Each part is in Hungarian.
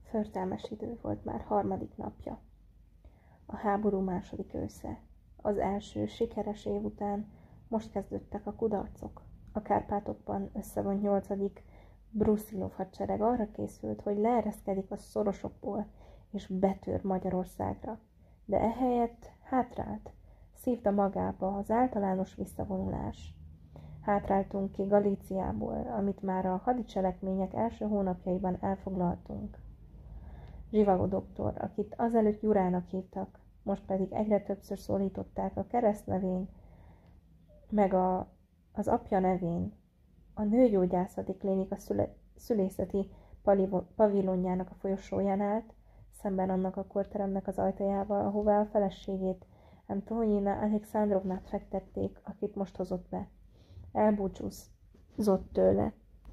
Förtelmes idő volt már harmadik napja. A háború második ősze. Az első sikeres év után most kezdődtek a kudarcok. A Kárpátokban összevont 8. Bruszilov hadsereg arra készült, hogy leereszkedik a szorosokból és betör Magyarországra. De ehelyett hátrált, szívta magába az általános visszavonulás. Hátráltunk ki Galíciából, amit már a hadicselekmények első hónapjaiban elfoglaltunk. Zsivagó doktor, akit azelőtt Jurának hívtak, most pedig egyre többször szólították a keresztnevén, meg az apja nevén, a nőgyógyászati klinika szülészeti pavilonjának a folyosóján állt, szemben annak a korteremnek az ajtajával, ahová a feleségét, Antonina Alexandrovnát fektették, akit most hozott be. Elbúcsúzott tőle.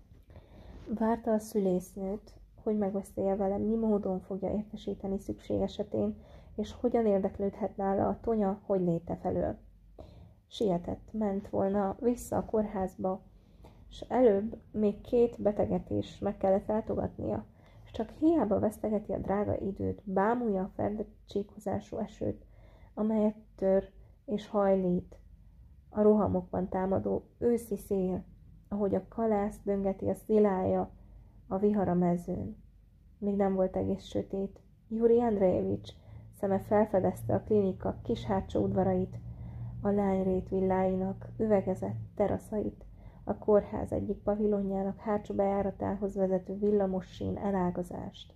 Várta a szülésznőt, hogy megbeszélje vele, mi módon fogja értesíteni szükség esetén, és hogyan érdeklődhet nála a Tonya hogyléte felől. Sietett, ment volna vissza a kórházba, és előbb még 2 beteget is meg kellett látogatnia, és csak hiába vesztegeti a drága időt, bámulja a ferdett csíkozású esőt, amelyet tör és hajlít a rohamokban támadó őszi szél, ahogy a kalász döngeti a szilája a vihar a mezőn. Még nem volt egész sötét. Juri Andrejevics szeme felfedezte a klinika kis hátsó udvarait, a lányrét villáinak üvegezett teraszait, a kórház egyik pavilonjának hátsó bejáratához vezető villamos sín elágazást.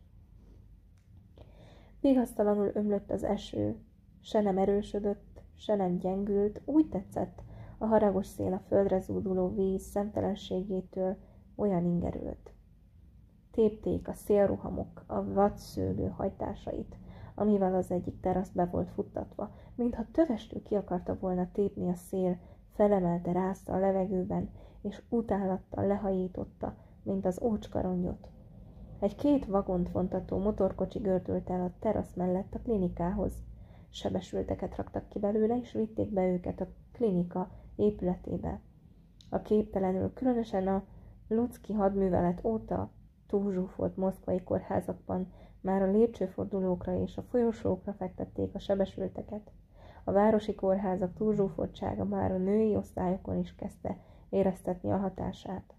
Vigasztalanul ömlött az eső, se nem erősödött, se nem gyengült, úgy tetszett, a haragos szél a földre zúduló víz szemtelenségétől olyan ingerült. Tépték a szélrohamok a vadszőlő hajtásait, amivel az egyik terasz be volt futtatva, mintha tövestől ki akarta volna tépni a szél, felemelte, rázta a levegőben, és utálattal lehajította, mint az ócskarongyot. Egy 2 vagont vontató motorkocsi gördült el a terasz mellett a klinikához. Sebesülteket raktak ki belőle, és vitték be őket a klinika épületébe. A képtelenül, különösen a Lucki hadművelet óta túlzsúfolt moszkvai kórházakban már a lépcsőfordulókra és a folyosókra fektették a sebesülteket. A városi kórházak túlzsúfoltsága már a női osztályokon is kezdte éreztetni a hatását.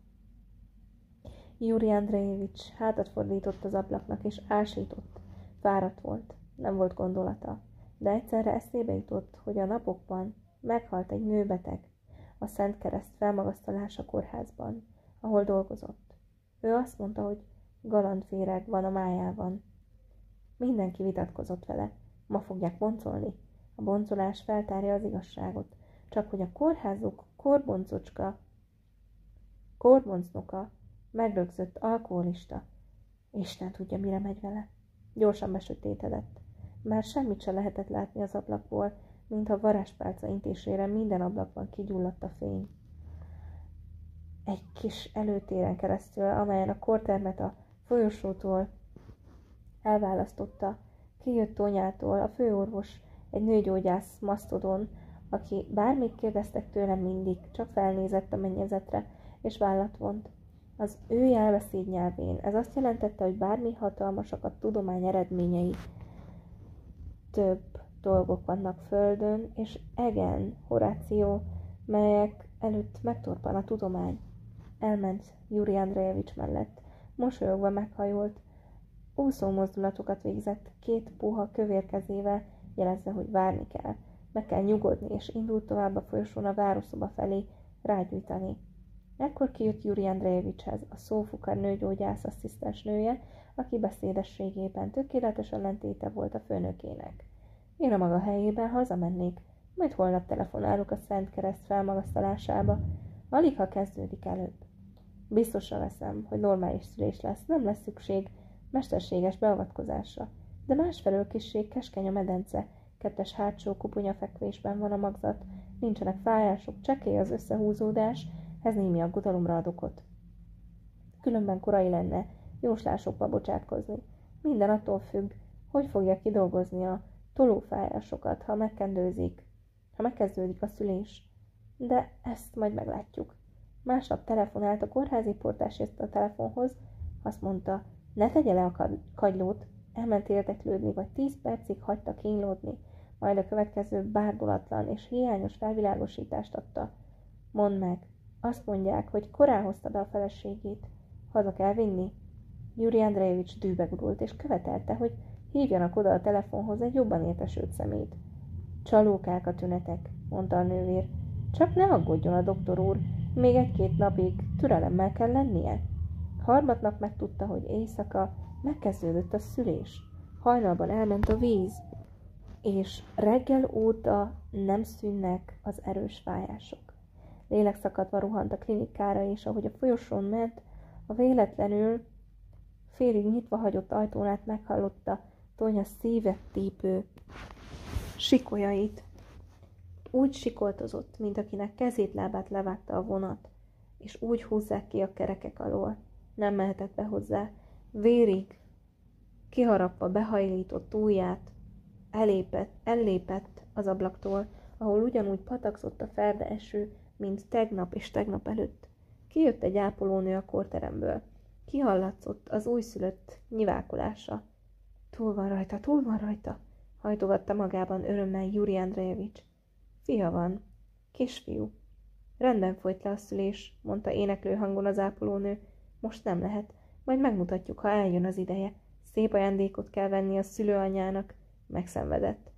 Juri Andrejevics hátat fordított az ablaknak, és ásított. Fáradt volt, nem volt gondolata, de egyszerre eszébe jutott, hogy a napokban meghalt egy nőbeteg a Szent Kereszt felmagasztalása kórházban, ahol dolgozott. Ő azt mondta, hogy galandféreg van a májában. Mindenki vitatkozott vele. Ma fogják boncolni. A boncolás feltárja az igazságot. Csak hogy a kórházuk korboncnoka megrögzött alkoholista. Isten tudja, mire megy vele. Gyorsan besötétedett. Már semmit se lehetett látni az ablakból, mintha varázspálca intésére minden ablakban kigyulladt a fény. Egy kis előtéren keresztül, amelyen a kortermet a folyosótól elválasztotta, kijött Tonyától a főorvos, egy nőgyógyász masztodon, aki bármit kérdeztek tőlem mindig, csak felnézett a mennyezetre, és vállat vont. Az ő jelbeszéd nyelvén ez azt jelentette, hogy bármi hatalmasak a tudomány eredményei, több dolgok vannak földön, és egen, Horáció, melyek előtt megtorpan a tudomány. Elment Juri Andrejevics mellett, mosolyogva meghajolt, úszó mozdulatokat végzett 2 puha kövér kezével, jelezve, hogy várni kell. Meg kell nyugodni, és indult tovább a folyosón a városzoba felé rágyújtani. Ekkor kijött Juri Andrejevicshez a szófukar nőgyógyász asszisztens nője, aki beszédességében tökéletes ellentéte volt a főnökének. Én a maga helyében hazamennék, majd holnap telefonálok a Szent Kereszt felmagasztalásába, alig ha kezdődik előbb. Biztosra veszem, hogy normális szülés lesz, nem lesz szükség mesterséges beavatkozásra, de másfelől kissé keskeny a medence, 2 hátsó koponyafekvésben van a magzat, nincsenek fájások, csekély az összehúzódás, ez némi aggodalomra ad okot. Különben korai lenne jóslásokba bocsátkozni. Minden attól függ, hogy fogja kidolgozni a tolófájásokat, ha megkezdődik a szülés. De ezt majd meglátjuk. Másnap telefonált a kórházi portásért a telefonhoz, azt mondta, Ne tegye le a kagylót, elment érdeklődni, vagy 10 percig hagyta kínlódni, majd a következő bárdulatlan és hiányos felvilágosítást adta. Mondd meg, azt mondják, hogy korán hozta be a feleségét. Haza kell vinni? Juri Andrejevics dűbe gurult, és követelte, hogy hívjanak oda a telefonhoz egy jobban értesült szemét. Csalókák a tünetek, mondta a nővér. Csak ne aggódjon a doktor úr, még 1-2 napig türelemmel kell lennie. Harmadnap megtudta, hogy éjszaka megkezdődött a szülés. Hajnalban elment a víz, és reggel óta nem szűnnek az erős fájások. Lélegszakadva rohant a klinikára, és ahogy a folyosón ment, a véletlenül félig nyitva hagyott ajtón át meghallotta Tonya szívet típő sikolyait. Úgy sikoltozott, mint akinek kezét-lábát levágta a vonat, és úgy húzzák ki a kerekek alól. Nem mehetett be hozzá. Vérig, kiharapva behajlított ujját, ellépett az ablaktól, ahol ugyanúgy patakzott a ferde eső, mint tegnap és tegnap előtt. Kijött egy ápolónő a kórteremből. Kihallatszott az újszülött nyivákolása. Túl van rajta, hajtogatta magában örömmel Juri Andrejevics. Fia van, kisfiú. Rendben folyt le a szülés, mondta éneklő hangon az ápolónő. Most nem lehet, majd megmutatjuk, ha eljön az ideje. Szép ajándékot kell venni a szülőanyjának. Megszenvedett.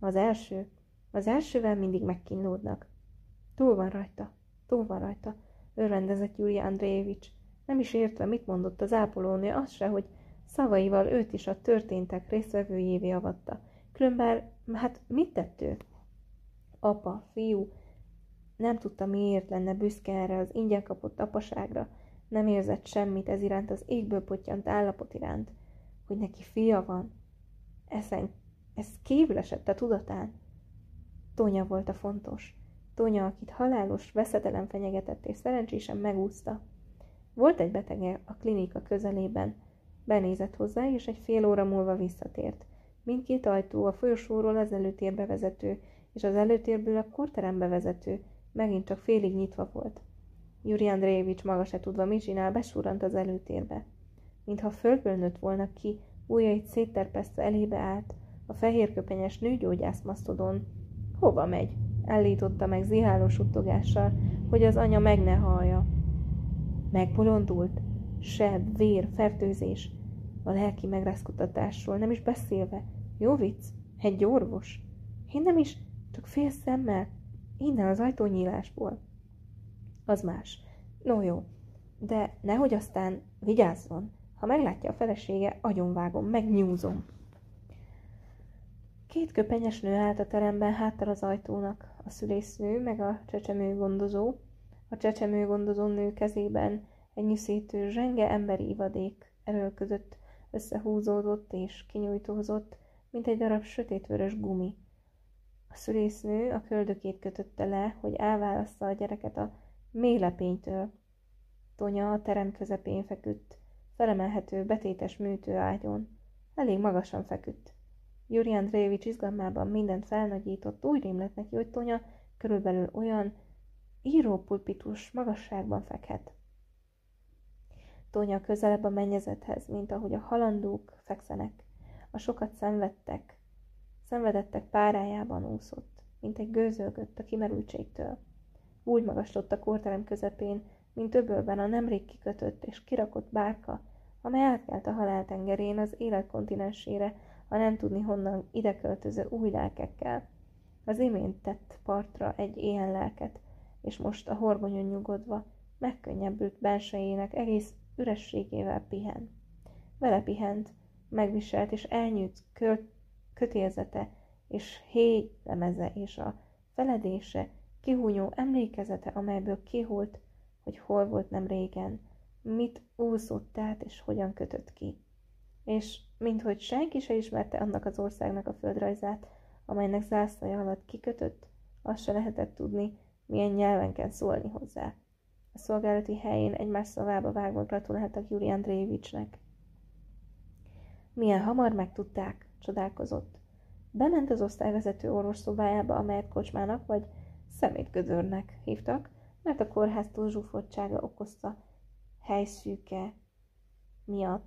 Az elsővel mindig megkínlódnak. Túl van rajta, örvendezett Juri Andrejevics. Nem is értve, mit mondott az ápolónő, az se, hogy szavaival őt is a történtek résztvevőjévé avatta. Különben, hát mit tett ő? Apa, fiú, nem tudta, miért lenne büszke erre az ingyen kapott apaságra, nem érzett semmit ez iránt, az égből pottyant állapot iránt, hogy neki fia van. Ez kívül esett a tudatán. Tonya volt a fontos. Tonya, akit halálos veszedelem fenyegetett, és szerencsésen megúszta. Volt egy betege a klinika közelében. Benézett hozzá, és egy fél óra múlva visszatért. Mindkét ajtó, a folyosóról az előtérbe vezető, és az előtérből a kórterembe vezető, megint csak félig nyitva volt. Juri Andrejevics maga se tudva mit csinál, besúrant az előtérbe. Mintha földből nőtt volna ki, ujjait szétterpesztve elébe állt, a fehérköpenyes nőgyógyász masztodon. Hova megy? Állította meg ziháló suttogással, hogy az anya meg ne hallja. Megbolondult? Seb, vér, fertőzés. A lelki megrázkutatásról nem is beszélve. Jó vicc? Egy orvos? Én nem is, csak fél szemmel. Innen az ajtónyílásból. Az más. No jó, de nehogy aztán vigyázzon. Ha meglátja a felesége, agyonvágom, megnyúzom. 2 köpenyes nő állt a teremben háttal az ajtónak, a szülésznő meg a csecsemőgondozó. A csecsemőgondozó nő kezében egy nyűszítő zsenge emberi ivadék eről között összehúzódott és kinyújtózott, mint egy darab sötétvörös gumi. A szülésznő a köldökét kötötte le, hogy elválassza a gyereket a mélepénytől. Tonya a terem közepén feküdt, felemelhető, betétes műtőágyon. Elég magasan feküdt. Juri Andrejevics izgalmában mindent felnagyított, úgy rémlett neki, hogy Tonya körülbelül olyan írópulpitus magasságban fekhet. Tonya közelebb a mennyezethez, mint ahogy a halandók fekszenek. A sokat szenvedettek párájában úszott, mint egy gőzölgött a kimerültségtől. Úgy magaslott a kórterem közepén, mint öbölben a nemrég kikötött és kirakott bárka, amely átkelt a haláltengerén az élet kontinensére, a nem tudni honnan ideköltöző új lelkekkel. Az imént tett partra egy ilyen lelket, és most a horgonyon nyugodva, megkönnyebbült bensejének egész ürességével pihen. Vele pihent, megviselt és elnyűjt kötérzete, és héjlemeze és a feledése, kihúnyó emlékezete, amelyből kihult, hogy hol volt nem régen, mit úszott át és hogyan kötött ki. És minthogy senki se ismerte annak az országnak a földrajzát, amelynek zászlaja alatt kikötött, azt se lehetett tudni, milyen nyelven kell szólni hozzá. A szolgálati helyén egymás szavába vágva gratuláltak Juri Andrejevicsnek. Milyen hamar megtudták, csodálkozott. Bement az osztályvezető orvos szobájába, amelyet kocsmának vagy szemétgödörnek hívtak, mert a kórház túlzsúfoltsága okozta helyszűke miatt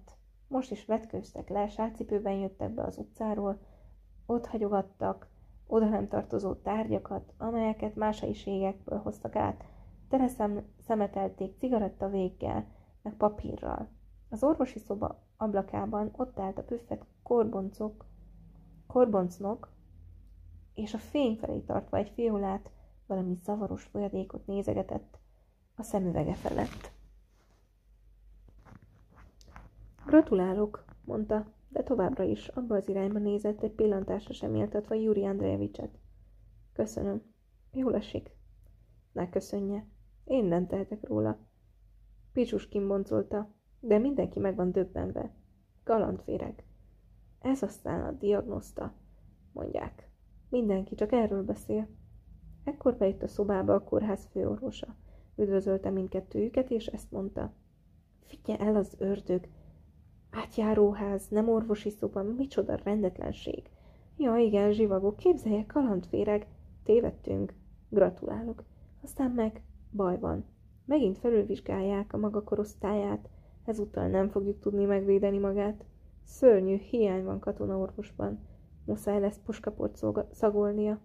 Most is vetkőztek le, sátcipőben jöttek be az utcáról, ott hagyogattak oda nem tartozó tárgyakat, amelyeket más helyiségekből hoztak át, szemetelték cigaretta véggel, meg papírral. Az orvosi szoba ablakában ott állt a püffet korboncnok, és a fény felé tartva egy fiolát, valami zavaros folyadékot nézegetett a szemüvege felett. Gratulálok, mondta, de továbbra is abba az irányba nézett, egy pillantásra sem méltatva Júri Andrejevicset. Köszönöm. Jól esik. Ne köszönje. Én nem tehetek róla. Picsuskin boncolta, de mindenki meg van döbbenve. Galantféreg. Ez aztán a diagnoszta, mondják. Mindenki csak erről beszél. Ekkor bejött a szobába a kórház főorvosa. Üdvözölte mindkettőjüket, és ezt mondta. Figyelj el az ördög! Átjáróház, nem orvosi szoba, micsoda rendetlenség. Ja, igen, zsivagok, képzelje, kalandféreg. Tévedtünk. Gratulálok. Aztán meg baj van. Megint felülvizsgálják a maga korosztályát, ezúttal nem fogjuk tudni megvédeni magát. Szörnyű hiány van katonaorvosban. Muszáj lesz puskaport szagolnia.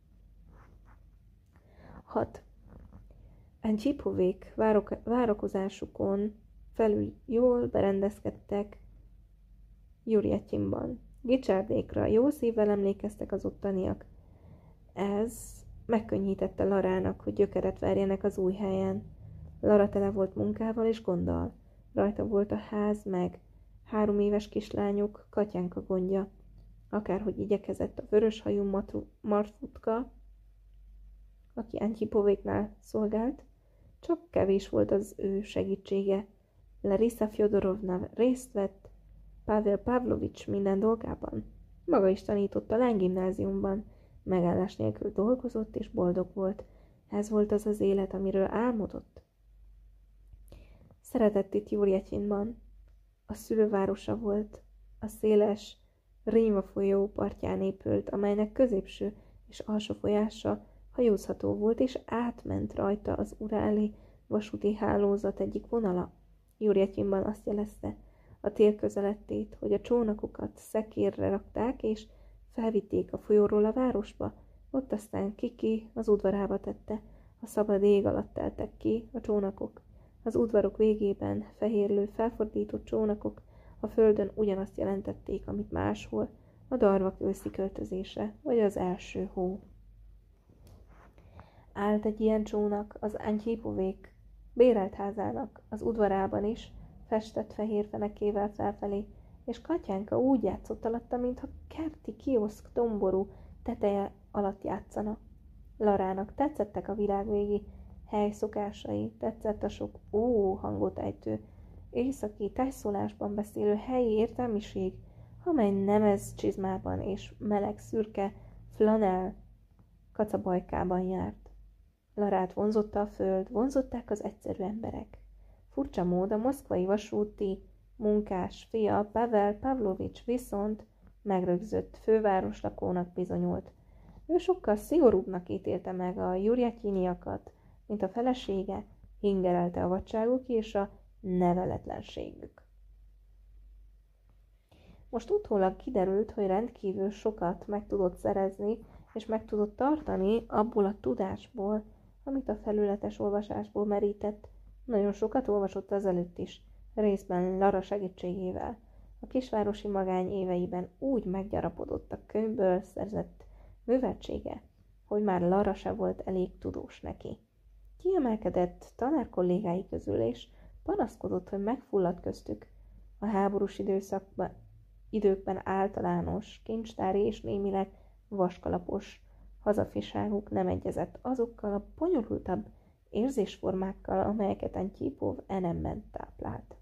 6. Antyipovék várakozásukon felül jól berendezkedtek Jurjetyinban. Gicsárdékra jó szívvel emlékeztek az ottaniak. Ez megkönnyítette Larának, hogy gyökeret verjenek az új helyen. Lara tele volt munkával és gonddal. Rajta volt a ház meg 3 éves kislányuk, Katyánka gondja. Akárhogy igyekezett a vöröshajú Marfutka, aki Antyipovéknál szolgált, csak kevés volt az ő segítsége. Larisa Fyodorovna részt vett Pavel Pavlovics minden dolgában. Maga is tanított a lánygimnáziumban, megállás nélkül dolgozott és boldog volt. Ez volt az az élet, amiről álmodott. Szeretett itt Jurjetyinban. A szülővárosa volt, a széles Ríma folyó partján épült, amelynek középső és alsó folyása hajózható volt, és átment rajta az uráli vasúti hálózat egyik vonala. Jurjetyinban azt jelezte a tél közelettét, hogy a csónakokat szekérre rakták, és felvitték a folyóról a városba, ott aztán Kiki az udvarába tette, a szabad ég alatt teltek ki a csónakok. Az udvarok végében fehérlő felfordított csónakok a földön ugyanazt jelentették, amit máshol, a darvak őszi költözése, vagy az első hó. Állt egy ilyen csónak az Antyipovék bérelt házának az udvarában is, festett fehér fenekével felfelé, és Katyánka úgy játszott alatta, mintha kerti kioszk domború teteje alatt játszana. Larának tetszettek a világvégi helyszokásai, tetszett a sok ó hangot ejtő, északi tájszólásban beszélő helyi értelmiség, amely nemez csizmában és meleg szürke flanell kacabajkában járt. Larát vonzotta a föld, vonzották az egyszerű emberek. Furcsa mód a moszkvai vasúti munkás fia Pavel Pavlovics viszont megrögzött fővároslakónak bizonyult. Ő sokkal szigorúbbnak ítélte meg a jurjetyiniakat, mint a felesége, hingerelte a vadságuk és a neveletlenségük. Most utólag kiderült, hogy rendkívül sokat meg tudott szerezni, és meg tudott tartani abból a tudásból, amit a felületes olvasásból merített. Nagyon sokat olvasott azelőtt is, részben Lara segítségével. A kisvárosi magány éveiben úgy meggyarapodott a könyvből szerzett műveltsége, hogy már Lara se volt elég tudós neki. Kiemelkedett tanárkollégái közül, és panaszkodott, hogy megfulladt köztük. A háborús időkben általános, kincstári és némileg vaskalapos hazafiságuk nem egyezett azokkal a bonyolultabb érzésformákkal, amelyeket Antjipov enemben táplált.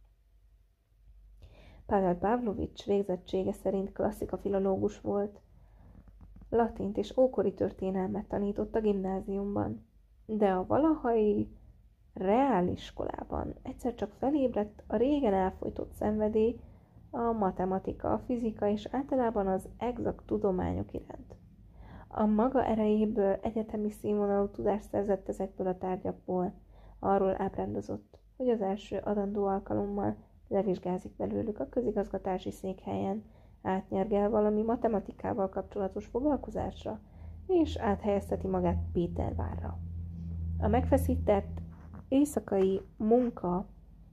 Pavel Pavlovics végzettsége szerint klasszikafilológus volt. Latint és ókori történelmet tanított a gimnáziumban, de a valahai reáliskolában egyszer csak felébredt a régen elfojtott szenvedély a matematika, a fizika és általában az exakt tudományok iránt. A maga erejéből egyetemi színvonalú tudást szerzett ezekből a tárgyakból. Arról ábrándozott, hogy az első adandó alkalommal levizsgázik belőlük a közigazgatási székhelyen, átnyergel valami matematikával kapcsolatos foglalkozásra, és áthelyezteti magát Pétervárra. A megfeszített éjszakai munka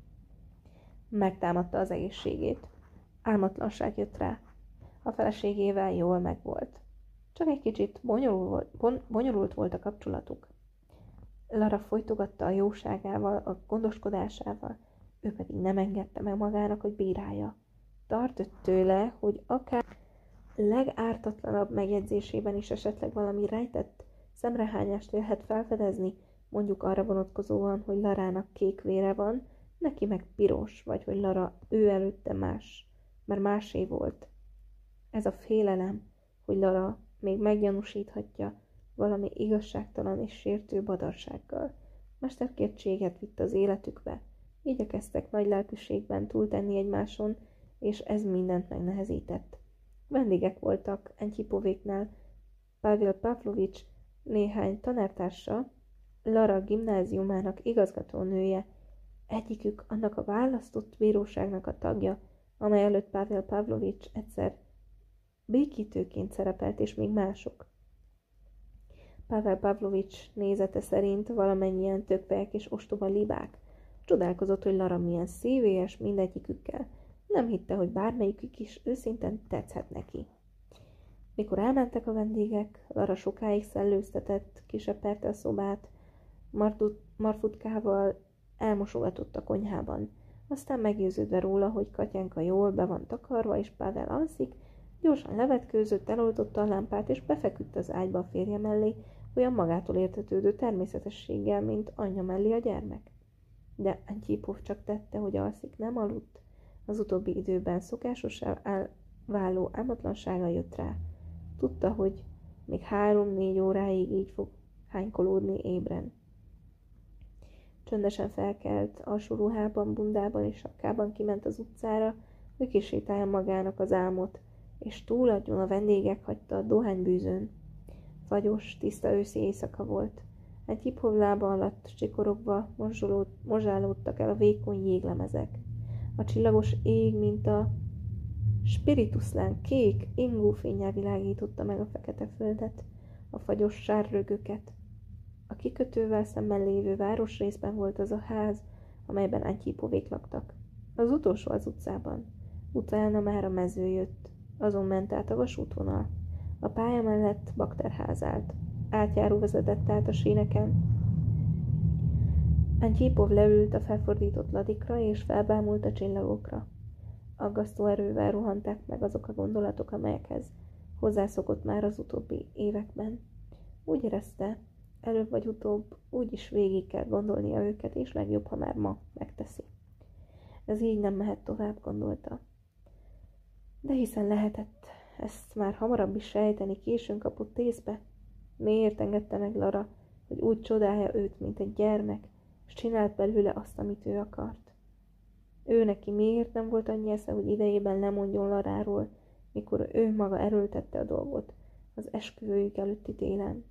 megtámadta az egészségét. Álmatlanság jött rá. A feleségével jól megvolt. Csak egy kicsit bonyolult volt a kapcsolatuk. Lara folytogatta a jóságával, a gondoskodásával, ő pedig nem engedte meg magának, hogy bírálja. Tartott tőle, hogy akár legártatlanabb megjegyzésében is esetleg valami rejtett szemrehányást vélhet felfedezni, mondjuk arra vonatkozóan, hogy Larának kék vére van, neki meg piros, vagy hogy Lara ő előtte más, mert másé volt. Ez a félelem, hogy Lara még meggyanúsíthatja valami igazságtalan és sértő badarsággal. Mesterkétséget vitt az életükbe, igyekeztek nagy lelkűségben túltenni egymáson, és ez mindent megnehezített. Vendégek voltak Antyipovéknál, Pavel Pavlovics néhány tanártársa, Lara gimnáziumának igazgatónője, egyikük annak a választott bíróságnak a tagja, amely előtt Pavel Pavlovics egyszer békítőként szerepelt, és még mások. Pavel Pavlovics nézete szerint valamennyien tökvelyek és ostoba libák. Csodálkozott, hogy Lara milyen szívélyes mindegyikükkel. Nem hitte, hogy bármelyikük is őszintén tetszhet neki. Mikor elmentek a vendégek, Lara sokáig szellőztetett, kiseperte a szobát, Marfutkával elmosogatott a konyhában. Aztán meggyőződve róla, hogy Katyanka jól be van takarva, és Pavel alszik, gyorsan levetkőzött, eloltotta a lámpát, és befeküdt az ágyba a férje mellé, olyan magától értetődő természetességgel, mint anyja mellé a gyermek. De Antjipov csak tette, hogy alszik, nem aludt. Az utóbbi időben szokásossá váló álmatlansága jött rá. Tudta, hogy még 3-4 óráig így fog hánykolódni ébren. Csöndesen felkelt, alsó ruhában, bundában és sapkában kiment az utcára, hogy kisétálja magának az álmot, és túladjon a vendégek hagyta a dohánybűzön. Fagyos, tiszta őszi éjszaka volt. Egy Antjipov lába alatt csikorogva mozsálódtak el a vékony jéglemezek. A csillagos ég, mint a spirituszlán kék, ingófénnyel világította meg a fekete földet, a fagyos sárrögöket. A kikötővel szemben lévő városrészben volt az a ház, amelyben Antjipovék laktak. Az utolsó az utcában. Utána már a mező jött. Azon ment át a vasútvonal. A pálya mellett bakterház állt. Átjáró vezetett át a síneken. Antjipov leült a felfordított ladikra, és felbámult a csillagokra. Aggasztó erővel rohanták meg azok a gondolatok, amelyekhez hozzászokott már az utóbbi években. Úgy érezte, előbb vagy utóbb úgyis végig kell gondolnia őket, és legjobb, ha már ma megteszi. Ez így nem mehet tovább, gondolta. De hiszen lehetett ezt már hamarabb is sejteni, későn kapott észbe. Miért engedte meg Lara, hogy úgy csodálja őt, mint egy gyermek, és csinált belőle azt, amit ő akart? Ő neki miért nem volt annyi esze, hogy idejében lemondjon Laráról, mikor ő maga erőltette a dolgot az esküvőjük előtti télen?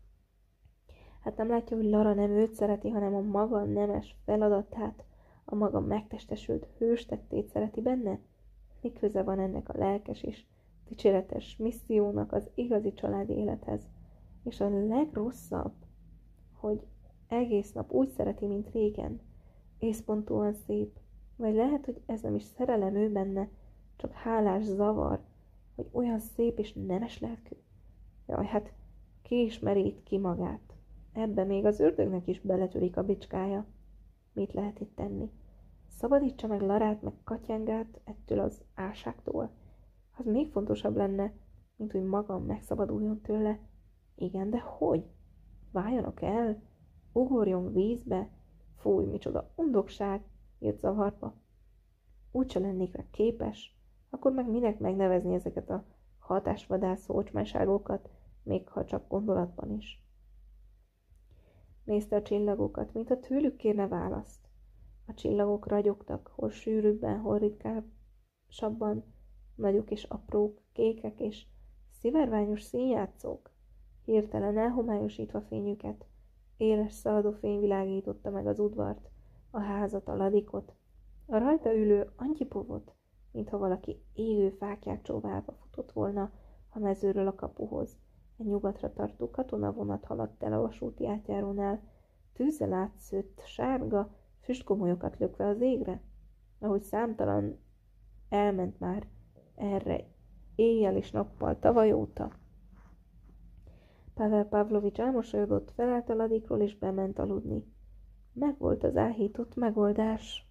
Hát nem látja, hogy Lara nem őt szereti, hanem a maga nemes feladatát, a maga megtestesült hőstettét szereti benne? Mi köze van ennek a lelkes és dicséretes missziónak az igazi családi élethez? És a legrosszabb, hogy egész nap úgy szereti, mint régen, észpontúan szép, vagy lehet, hogy ez nem is szerelem ő benne, csak hálás zavar, hogy olyan szép és nemes lelkű. Jaj, hát ki ismeri ki magát? Ebbe még az ördögnek is beletörik a bicskája. Mit lehet itt tenni? Szabadítsa meg Larát, meg Katyángát ettől az álságtól. Az még fontosabb lenne, mint hogy magam megszabaduljon tőle. Igen, de hogy? Váljanak el? Ugorjon vízbe? Fúj, micsoda undokság, jött zavarba. Úgyse lennék rá képes, akkor meg minek megnevezni ezeket a hatásvadászó ocsmányságokat, még ha csak gondolatban is. Nézte a csillagokat, mintha tőlük kérne választ. A csillagok ragyogtak, hol sűrűbben, hol ritkábban, nagyok és aprók, kékek és szivárványos színjátszók. Hirtelen elhomályosítva fényüket, éles szaladó fény világította meg az udvart, a házat, a ladikot. A rajta ülő Antyipovot, mintha valaki égő fákját csóválva futott volna a mezőről a kapuhoz. Egy nyugatra tartó katonavonat haladt el a vasúti átjárónál, tűzzel átszőtt sárga füstgomolyokat lökve az égre, ahogy számtalan elment már erre éjjel és nappal tavaly óta. Pavel Pavlovics elmosolyodott, felállt a ladikról és bement aludni. Megvolt az áhított megoldás.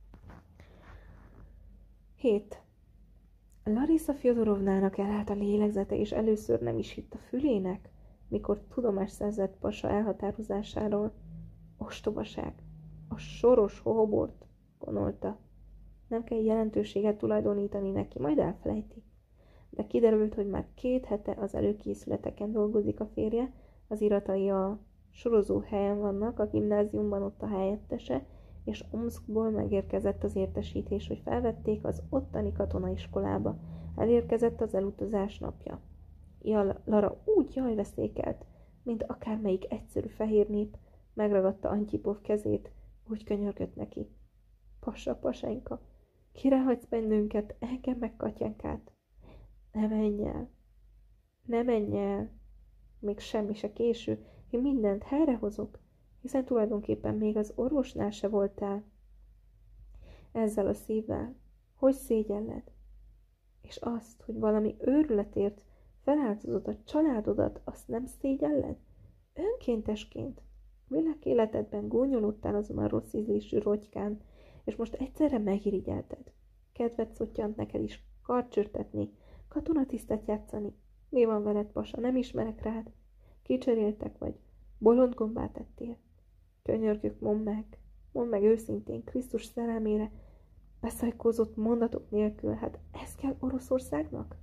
7. Larisa Fjodorovnának elállt a lélegzete, és először nem is hitt a fülének, mikor tudomást szerzett pasa elhatározásáról. Ostobaság! A soros hohobort, gondolta. Nem kell jelentőséget tulajdonítani neki, majd elfelejti. De kiderült, hogy már 2 hete az előkészületeken dolgozik a férje, az iratai a sorozó helyen vannak, a gimnáziumban ott a helyettese, és Omszkból megérkezett az értesítés, hogy felvették az ottani katonaiskolába. Elérkezett az elutazás napja. Lara úgy jajveszékelt, mint akármelyik egyszerű fehér nép, megragadta Antyipov kezét, úgy könyörgött neki. Pasa, pasenka, kire hagysz bennünket, engem meg Katyankát? Ne menj el, ne menj el, még semmi se késő, én mindent helyrehozok, hiszen tulajdonképpen még az orvosnál se voltál. Ezzel a szívvel, hogy szégyelled? És azt, hogy valami őrületért feláldozod a családodat, azt nem szégyelled? Önkéntesként. Világéletedben gúnyolódtál azon a rossz ízlésű rotykán, és most egyszerre megirigyelted. Kedved szottyant neked is karcsörtetni, katonatisztet játszani. Mi van veled, pasa? Nem ismerek rád. Kicseréltek vagy, bolond gombát tettél. Könyörgök, mondd meg őszintén, Krisztus szerelmére, beszajkózott mondatok nélkül, hát ez kell Oroszországnak?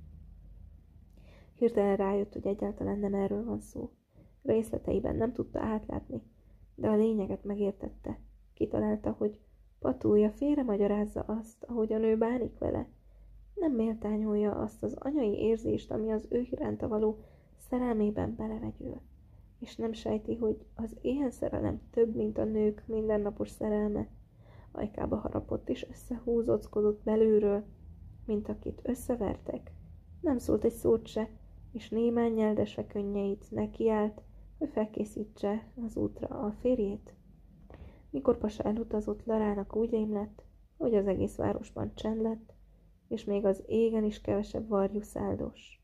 Hirtelen rájött, hogy egyáltalán nem erről van szó. Részleteiben nem tudta átlátni, de a lényeget megértette. Kitalálta, hogy Patúja félremagyarázza azt, ahogy a nő bánik vele. Nem méltányolja azt az anyai érzést, ami az ő iránta való szerelmében belevegyül, és nem sejti, hogy az ilyen szerelem több, mint a nők mindennapos szerelme. Ajkába harapott és összehúzóckodott belülről, mint akit összevertek. Nem szólt egy szót se, és némán nyeldesve könnyeit nekiállt, hogy felkészítse az útra a férjét. Mikor pasa elutazott, Larának úgy rémlett, hogy az egész városban csend lett, és még az égen is kevesebb varjú száldos.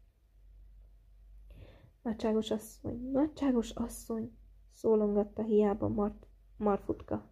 Nagyságos asszony, szólongatta hiába Marfutka.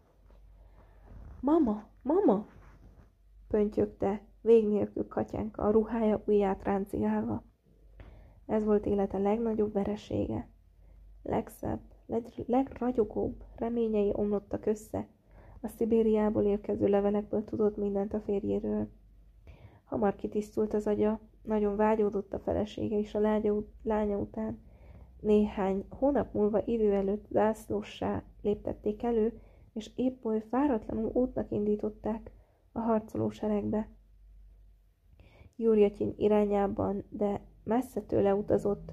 Mama, pöntyögte vég nélkül Katyánka, a ruhája ujját ráncigálva. Ez volt élete legnagyobb veresége. Legszebb, legragyogóbb reményei omlottak össze. A Szibériából érkező levelekből tudott mindent a férjéről. Hamar kitisztult az agya, nagyon vágyódott a felesége és a lánya után. Néhány hónap múlva idő előtt zászlóssá léptették elő, és épp oly váratlanul útnak indították a harcoló seregbe. Jurjatyin irányában, de messze tőle utazott,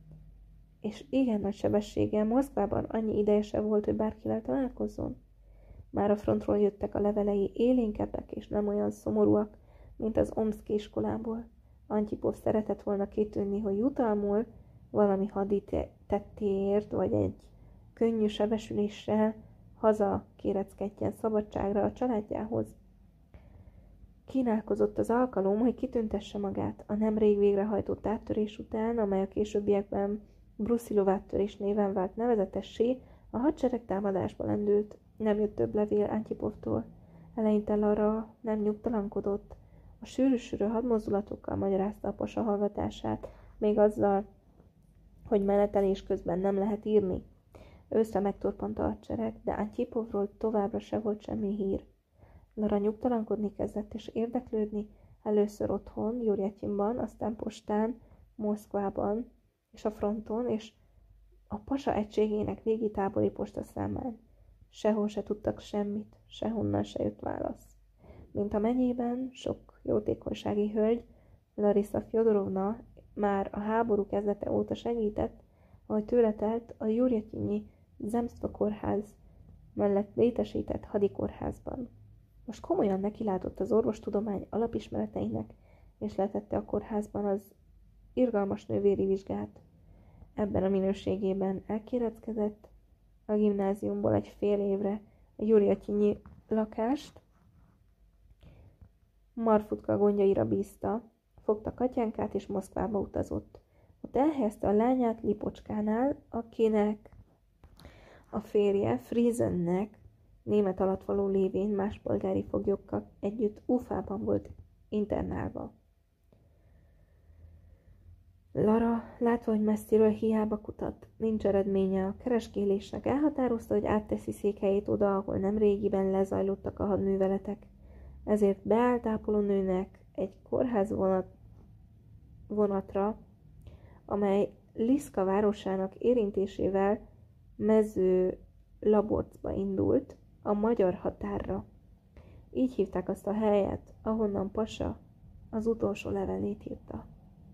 és igen nagy sebességgel Moszkvában annyi ideje se volt, hogy bárkivel találkozzon. Már a frontról jöttek a levelei, élénkebbek és nem olyan szomorúak, mint az omszki iskolából. Antyipov szeretett volna kitűnni, hogy jutalmul valami haditettéért, vagy egy könnyű sebesüléssel haza kéreckedjen szabadságra a családjához. Kínálkozott az alkalom, hogy kitüntesse magát a nemrég végrehajtott áttörés után, amely a későbbiekben Bruszilov áttörés néven vált nevezetessé, a hadsereg támadásba lendült. Nem jött több levél Antyipovtól. Eleinte Lara nem nyugtalankodott. A sűrű hadmozdulatokkal magyarázta a pasa hallgatását, még azzal, hogy menetelés közben nem lehet írni. Őszre megtorpant a hadsereg, de Antyipovról továbbra se volt semmi hír. Lara nyugtalankodni kezdett és érdeklődni, először otthon, Jurjatyinban, aztán postán, Moszkvában és a fronton, és a pasa egységének régi tábori postaszámán. Sehol se tudtak semmit, sehonnan se jött válasz. Mint a mennyében sok jótékonysági hölgy, Larisa Fjodorovna már a háború kezdete óta segített, ahogy tőle telt a Jurjatyinyi Zemstva kórház mellett létesített hadikórházban. Most komolyan nekilátott az orvostudomány alapismereteinek, és letette a kórházban az irgalmas nővéri vizsgát. Ebben a minőségében elkéreckedett a gimnáziumból egy fél évre a Jurjatyinyi lakást, Marfutka gondjaira bízta, fogta Katyánkát és Moszkvába utazott. Ott elhelyezte a lányát Lipocskánál, akinek a férje Friesennek német alatt való lévén más polgári foglyokkal együtt Ufában volt internálva. Lara, látva, hogy messziről hiába kutat, nincs eredménye a keresgélésnek, elhatározta, hogy átteszi székhelyét oda, ahol nem régiben lezajlottak a hadműveletek. Ezért beállt ápolónőnek egy kórház vonatra, amely Liszka városának érintésével Mező Laborcba indult, a magyar határra. Így hívták azt a helyet, ahonnan Pasa az utolsó levelét írta.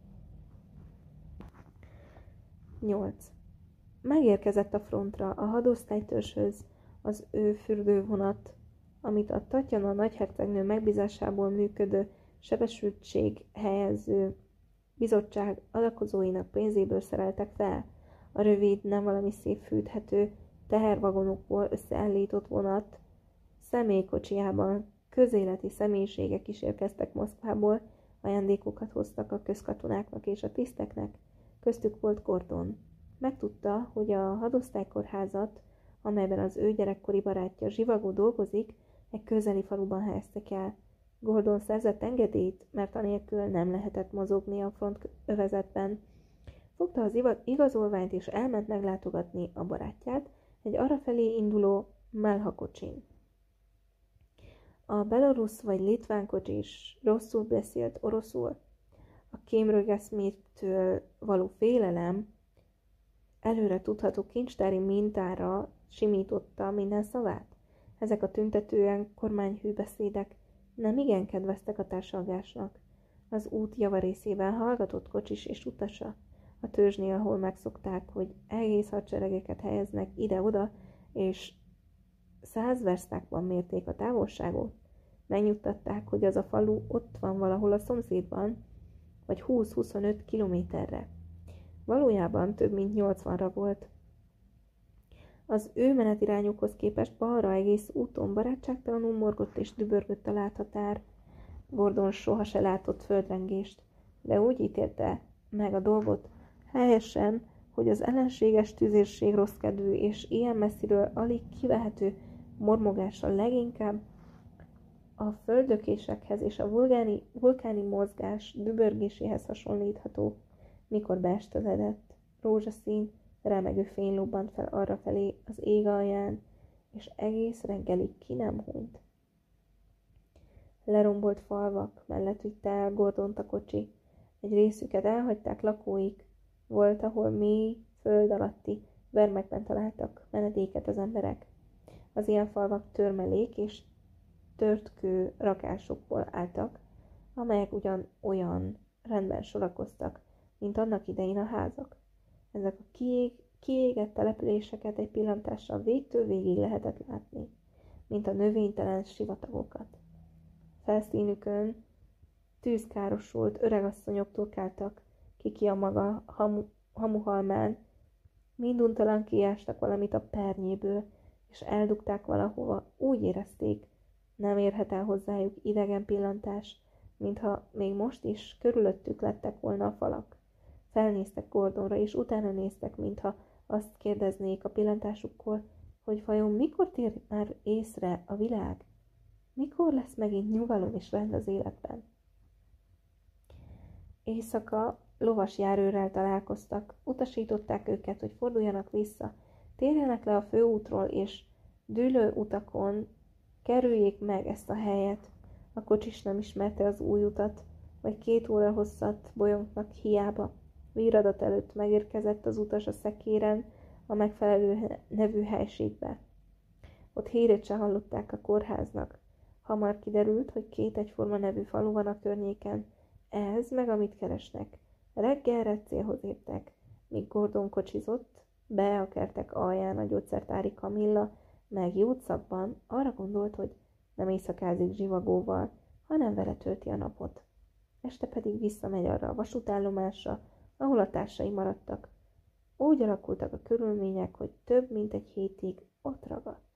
8. Megérkezett a frontra a hadosztálytörzshöz az ő fürdővonat, amit a Tatjana nagyhercegnő megbízásából működő sebesültség helyező bizottság adakozóinak pénzéből szereltek fel. A rövid, nem valami szép fűthető tehervagonokból összeállított vonat személykocsijában közéleti személyiségek is érkeztek Moszkvából, ajándékokat hoztak a közkatonáknak és a tiszteknek, köztük volt Gordon. Megtudta, hogy a hadosztálykórházat, amelyben az ő gyerekkori barátja Zsivagó dolgozik, egy közeli faluban helyeztek el. Gordon szerzett engedélyt, mert anélkül nem lehetett mozogni a frontövezetben. Fogta az igazolványt és elment meglátogatni a barátját egy arrafelé induló Melha-kocsin. A belorusz vagy litván kocsis rosszul beszélt oroszul. A kémrögeszmétől való félelem előre tudható kincstári mintára simította minden szavát. Ezek a tüntetően kormányhű beszédek nem igen kedveztek a társalgásnak. Az út javarészében hallgatott kocsis és utasa. A törzsnél, ahol megszokták, hogy egész hadseregeket helyeznek ide-oda, és 100 versztákban mérték a távolságot, megnyugtatták, hogy az a falu ott van valahol a szomszédban, vagy 20-25 kilométerre. Valójában több mint 80-ra volt. Az ő menetirányukhoz képest balra egész úton barátságtalanul morgott és dübörgött a láthatár. Gordon soha se látott földrengést, de úgy ítélte meg a dolgot helyesen, hogy az ellenséges tüzérség rosszkedvű és ilyen messziről alig kivehető mormogással leginkább a földökésekhez és a vulkáni mozgás dübörgéséhez hasonlítható, mikor beesteledett. Rózsaszín, remegő fény lobbant fel arrafelé az ég alján, és egész reggelig ki nem hunyt. Lerombolt falvak mellett vitte el Gordont a kocsi. Egy részüket elhagyták lakóik, volt, ahol mély, föld alatti vermekben találtak menedéket az emberek. Az ilyen falvak törmelék és tört kő rakásokból álltak, amelyek ugyan olyan rendben sorakoztak, mint annak idején a házak. Ezek a kiégett településeket egy pillantással végtől végig lehetett látni, mint a növénytelen sivatagokat. Felszínükön tűzkárosult öregasszonyok turkáltak ki a maga hamuhalmán, minduntalan kiástak valamit a pernyéből, és eldugták valahova, úgy érezték, nem érhet el hozzájuk idegen pillantás, mintha még most is körülöttük lettek volna a falak. Felnéztek Gordonra, és utána néztek, mintha azt kérdeznék a pillantásukkor, hogy vajon mikor tér már észre a világ? Mikor lesz megint nyugalom és rend az életben? Éjszaka lovas járőrrel találkoztak, utasították őket, hogy forduljanak vissza, térjenek le a főútról, és dűlő utakon kerüljék meg ezt a helyet. A kocsis nem ismerte az új utat, vagy 2 óra hosszat bolyongnak hiába. Víradat előtt megérkezett az utas a szekéren a megfelelő nevű helységbe. Ott hírét se hallották a kórháznak. Hamar kiderült, hogy 2 egyforma nevű falu van a környéken. Ez meg amit keresnek. Reggelre célhoz értek. Míg Gordon kocsizott, be a kertek alján a gyógyszertári Kamilla, meg jót szabban arra gondolt, hogy nem éjszakázik zsivagóval, hanem vele tölti a napot. Este pedig visszamegy arra a vasútállomásra, ahol a társai maradtak. Úgy alakultak a körülmények, hogy több mint egy hétig ott ragadt.